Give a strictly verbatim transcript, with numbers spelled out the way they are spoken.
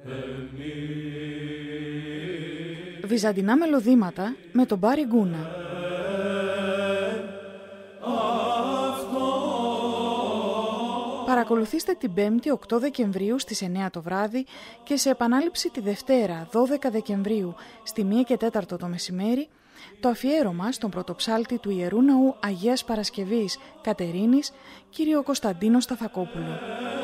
Βυζαντινά μελωδήματα με τον Μπάρι Γκούνα. Παρακολουθήστε την Πέμπτη οκτώ Δεκεμβρίου στις εννέα το βράδυ και σε επανάληψη τη Δευτέρα δώδεκα Δεκεμβρίου στη μία και τέταρτο το μεσημέρι το αφιέρωμα στον πρωτοψάλτη του Ιερού Ναού Αγίας Παρασκευής Κατερίνης, κύριο Κωνσταντίνο Σταθακόπουλο.